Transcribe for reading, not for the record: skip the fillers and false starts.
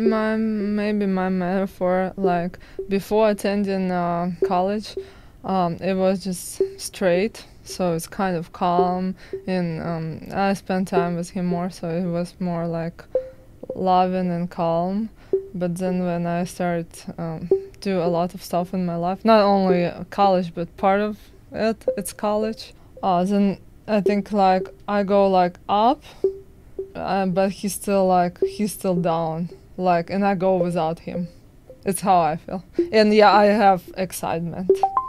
maybe my metaphor, like before attending college, it was just straight, so it's kind of calm, and I spent time with him more, so it was more like loving and calm. But then when I started do a lot of stuff in my life, not only college, but part of it's college, then I think like I go like up, but he's still down, like, and I go without him. It's how I feel. And yeah, I have excitement.